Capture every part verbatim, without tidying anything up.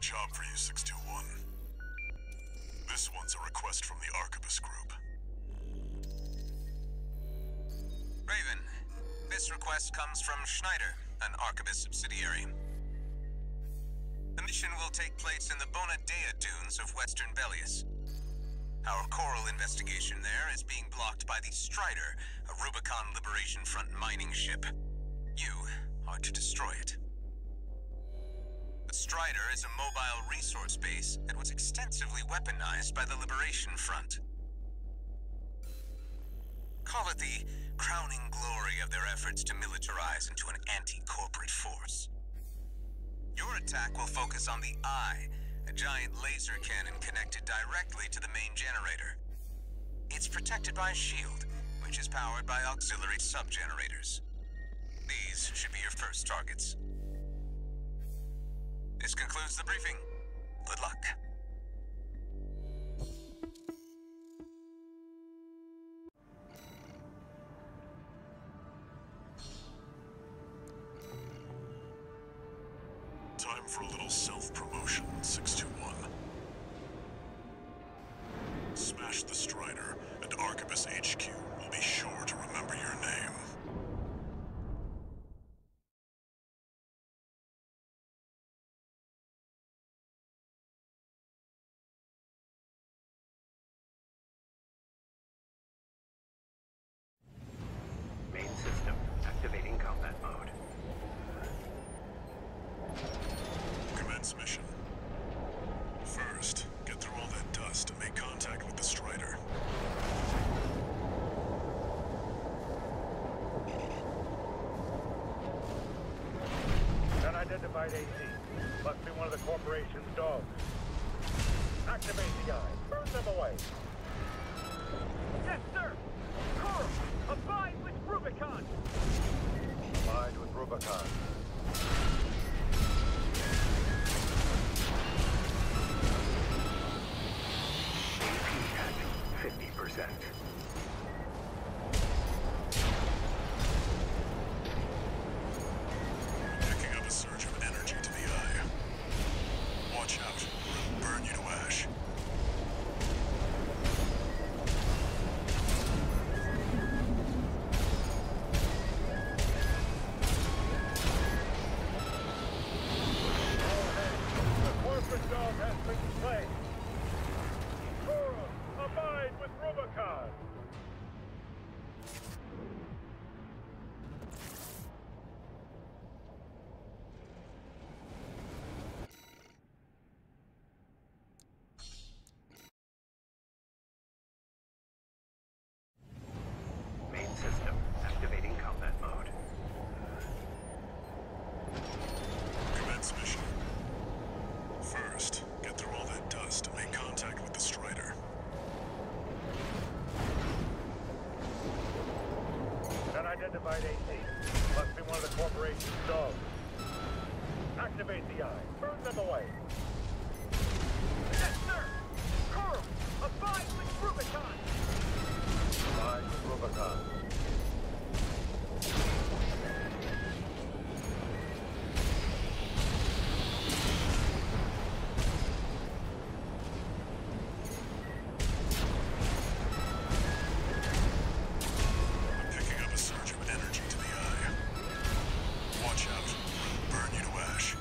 job for you, six two one. This one's a request from the Arquebus Group. Raven, this request comes from Schneider, an Arquebus subsidiary. The mission will take place in the Bonadea dunes of Western Belius. Our coral investigation there is being blocked by the Strider, a Rubicon Liberation Front mining ship. You are to destroy it. The Strider is a mobile resource base that was extensively weaponized by the Liberation Front. Call it the crowning glory of their efforts to militarize into an anti-corporate force. Your attack will focus on the Eye, a giant laser cannon connected directly to the main generator. It's protected by a shield, which is powered by auxiliary sub-generators. These should be your first targets. This concludes the briefing. Good luck. Time for a little self-promotion, six two one. Smash the Strider, and Arquebus H Q will be sure to remember your name. Main system activating combat mode. Commence mission. First, get through all that dust and make contact with the Strider. Unidentified A C. Must be one of the corporation's dogs. Activate the eye. Burn them away. Yes, sir! Coral, abide with Rubicon! Abide with Rubicon. A P at fifty percent. Picking up a surge of energy to the eye. Watch out, or it'll burn you to ash. The corporate dog has been slain. Coral, abide with Rubicon! Main system activating combat mode. Commence mission. First, get through all that dust and make contact with the Strider. Unidentified A C. Must be one of the corporation's dogs. Activate the eye. Burn them away. Yes, sir! Coral, abide with Rubicon! Abide with Rubicon. I'm picking up a surge of energy to the eye. Watch out, or it'll burn you to ash.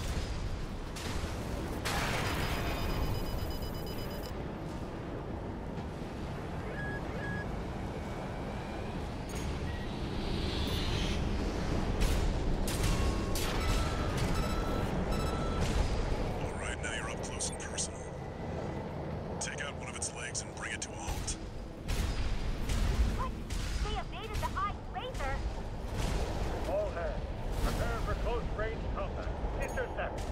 All right, now you're up close and personal. Take out one of its legs and bring it to a halt. What? They evaded the Eye laser! All hands, prepare for close-range combat. Intercept.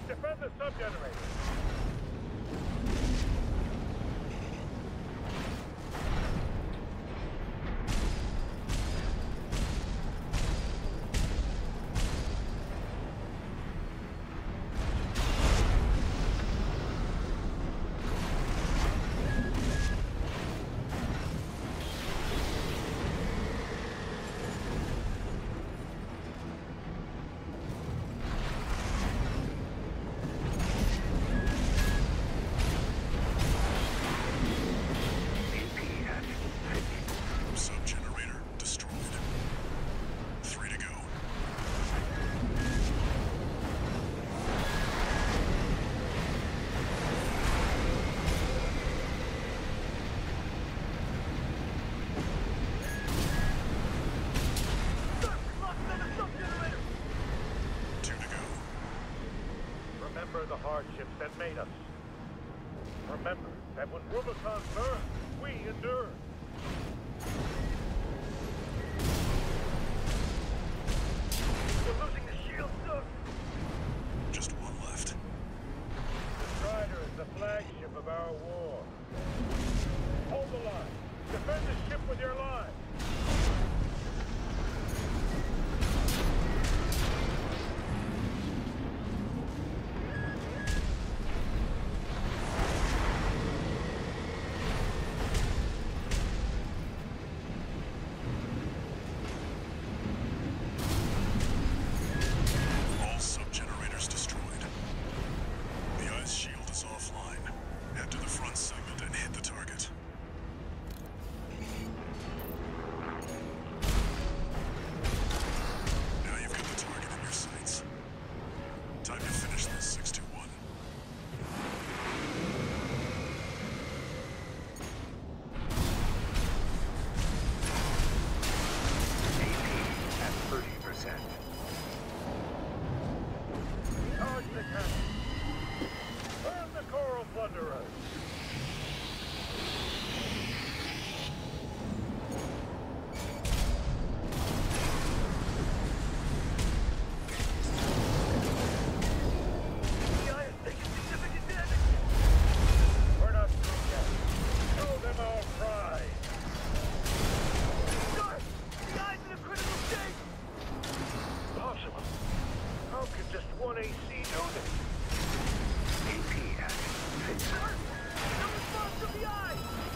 Defend the sub-generator. Sub-generator destroyed. Three to go. Two to go. Remember the hardships that made us. Remember that when Rubicon burned, we endured. We're losing the shield, sir. Just one left. The Strider is the flagship of our war. Hold the line. Defend the ship with your lives. All sub-generators destroyed. The ice shield is offline. Head to the front segment and hit the target. Now you've got the target in your sights. Time to finish this, six two one. A P at thirty percent. Charge the cannon. Burn the Coral Plunderers. The eye is taking significant damage. We're not through yet. Show them our pride. Sir, the eye's in a critical state. Possible. How could just one A C do this? A P at fifty. Sir, no response from the eye.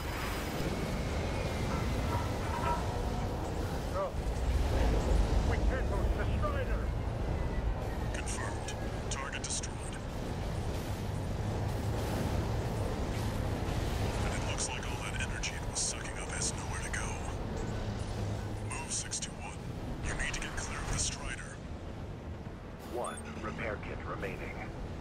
No. We can't lose the Strider. Confirmed. Target destroyed. And it looks like all that energy it was sucking up has nowhere to go. Move, six two one. You need to get clear of the Strider. One repair kit remaining.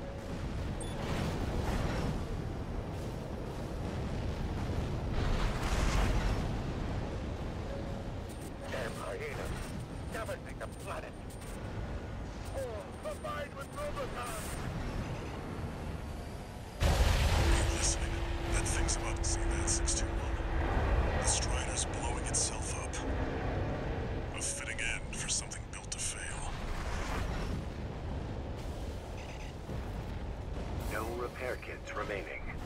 Damn hyena. Devastate the planet. Oh, combined with Rubicon. Are you listening? That thing's about to see that, six two one. The Strider's blowing itself up. A fitting end for something built to fail. No repair kits remaining.